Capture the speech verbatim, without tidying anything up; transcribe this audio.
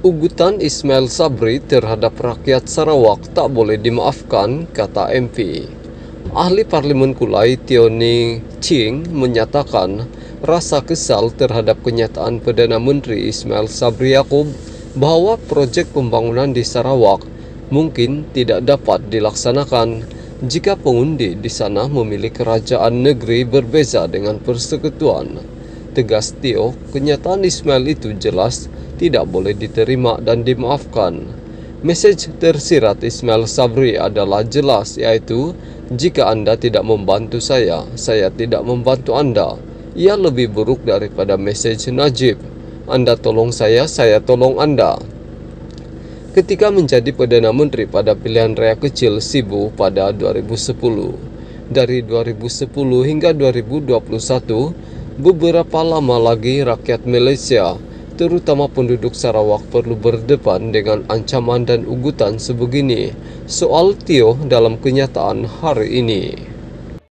Ugutan Ismail Sabri terhadap rakyat Sarawak tak boleh dimaafkan, kata M P. Ahli Parlimen Kulai Tioni Ching menyatakan rasa kesal terhadap kenyataan Perdana Menteri Ismail Sabri Yaakob bahawa projek pembangunan di Sarawak mungkin tidak dapat dilaksanakan jika pengundi di sana memilih kerajaan negeri berbeza dengan persekutuan. Tegas Tio, kenyataan Ismail itu jelas tidak boleh diterima dan dimaafkan. Mesej tersirat Ismail Sabri adalah jelas, iaitu jika anda tidak membantu saya, saya tidak membantu anda. Ia lebih buruk daripada mesej Najib. Anda tolong saya, saya tolong anda. Ketika menjadi Perdana Menteri pada pilihan raya kecil Sibu pada dua ribu sepuluh. Dari dua ribu sepuluh hingga dua ribu dua puluh satu, beberapa lama lagi rakyat Malaysia, terutama penduduk Sarawak, perlu berdepan dengan ancaman dan ugutan sebegini soal Tio dalam kenyataan hari ini.